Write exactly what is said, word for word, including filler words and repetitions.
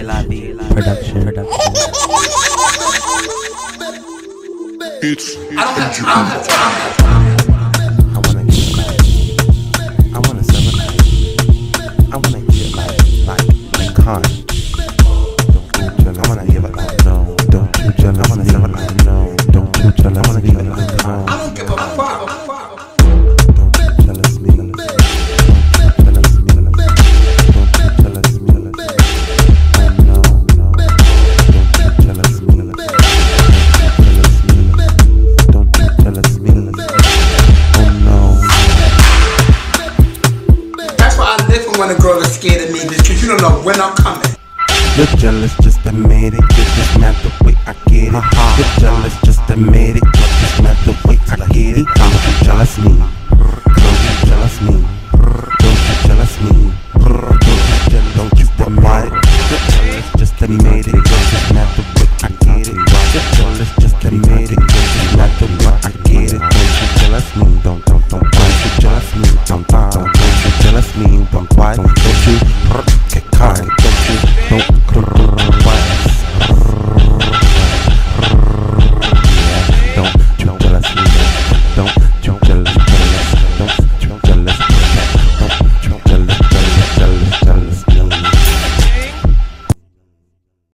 Production. Production. It's, I don't have time. I don't have time. I wanna get like, I wanna sell a life. I wanna get like, like, like con. Don't you jealous? I wanna give a like, no. Don't you jealous? I wanna sell a like, no. Don't you jealous? I wanna give a like, no. I don't give a fuck. Don't you jealous me? Don't you jealous me? Don't you jealous me? Oh no, no. Don't you jealous me? Don't you jealous me? Oh no. That's why I live when a girl is scared of me, because you don't know when I'm coming. You're jealous, just admit it. You're just mad the way I get it. You're jealous, just admit it. You're just mad the way I get it. Don't you jealous me? Don't you jealous me? Don't you jealous me?